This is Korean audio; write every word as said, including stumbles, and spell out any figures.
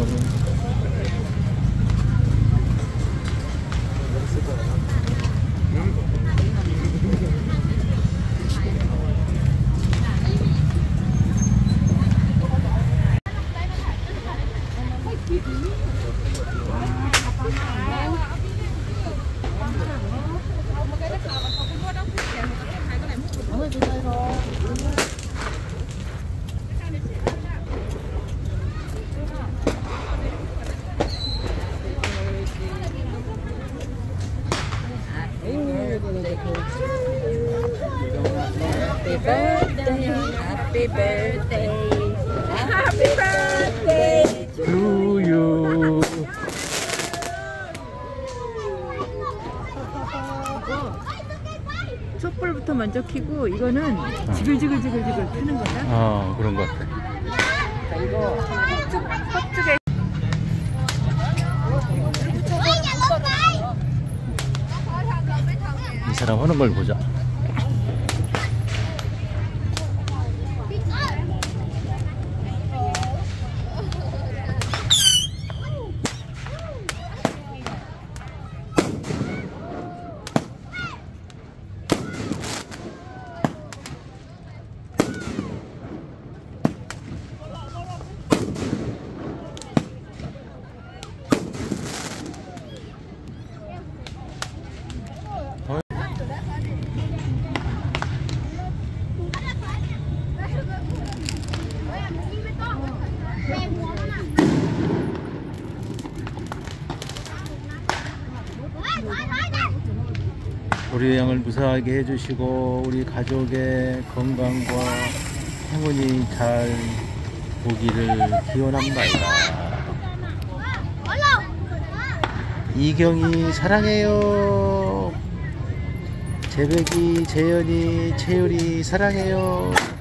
Happy birthday, happy birthday, happy birthday to you. 촛불부터 먼저 켜고 이거는 어. 지글지글지글지글 켜는 거다. 어, 그런 것 같아. 자, 이거 컵죽에 이 사람 하는 걸 보자. 우리 양을 무사하게 해주시고 우리 가족의 건강과 행운이 잘 보기를 기원합니다. 이경이 사랑해요. 재백이, 재현이, 채율이 사랑해요.